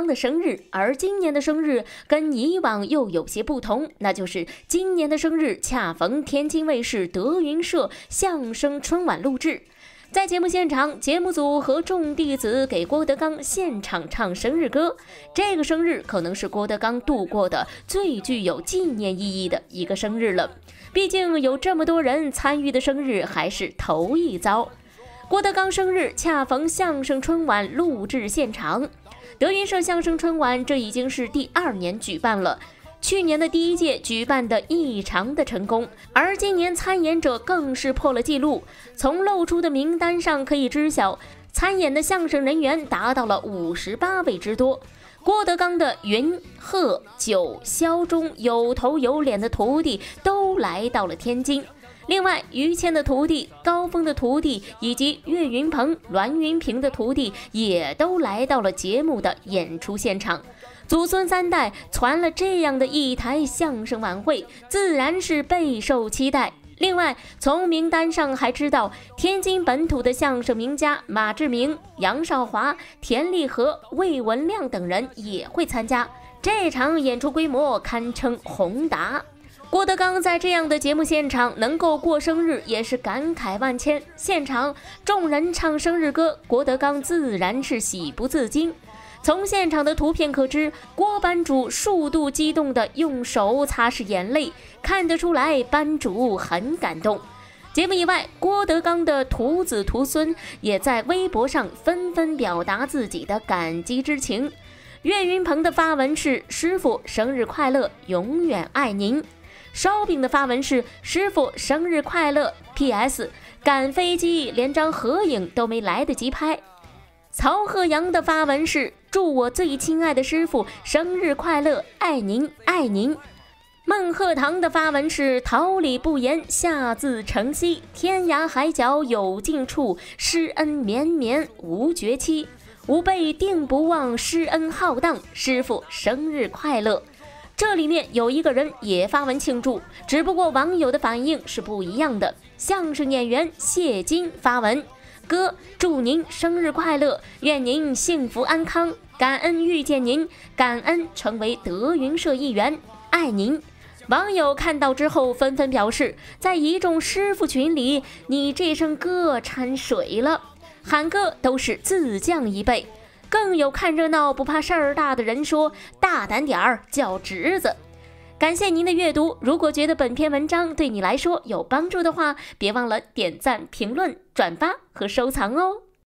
刚的生日，而今年的生日跟以往又有些不同，那就是今年的生日恰逢天津卫视德云社相声春晚录制。在节目现场，节目组和众弟子给郭德纲现场唱生日歌。这个生日可能是郭德纲度过的最具有纪念意义的一个生日了，毕竟有这么多人参与的生日还是头一遭。郭德纲生日恰逢相声春晚录制现场，德云社相声春晚这已经是第2年举办了。去年的第1届举办的异常的成功，而今年参演者更是破了纪录。从露出的名单上可以知晓，参演的相声人员达到了58位之多。郭德纲的云、鹤、九、肖中有头有脸的徒弟都来到了天津。另外，于谦的徒弟、高峰的徒弟以及岳云鹏、栾云平的徒弟也都来到了节目的演出现场。祖孙3代传了这样的一台相声晚会，自然是备受期待。另外，从名单上还知道，天津本土的相声名家马志明、杨少华、田立和、魏文亮等人也会参加，这场演出规模堪称宏大。郭德纲在这样的节目现场能够过生日，也是感慨万千。现场众人唱生日歌，郭德纲自然是喜不自禁。从现场的图片可知，郭班主数度激动地用手擦拭眼泪，看得出来班主很感动。节目以外，郭德纲的徒子徒孙也在微博上纷纷表达自己的感激之情。岳云鹏的发文是：师傅生日快乐，永远爱您。烧饼的发文是：师傅生日快乐 PS 赶飞机连张合影都没来得及拍。曹鹤阳的发文是：祝我最亲爱的师傅生日快乐，爱您爱您。孟鹤堂的发文是：桃李不言，下自成蹊，天涯海角有尽处，师恩绵绵无绝期，吾辈定不忘师恩浩荡，师傅生日快乐。这里面有一个人也发文庆祝，只不过网友的反应是不一样的。相声演员谢金发文：哥，祝您生日快乐，愿您幸福安康，感恩遇见您，感恩成为德云社一员，爱您。网友看到之后纷纷表示，在一众师傅群里，你这声歌掺水了，喊歌都是自降一辈。更有看热闹不怕事儿大的人说，大胆点儿叫侄子。感谢您的阅读，如果觉得本篇文章对你来说有帮助的话，别忘了点赞、评论、转发和收藏哦。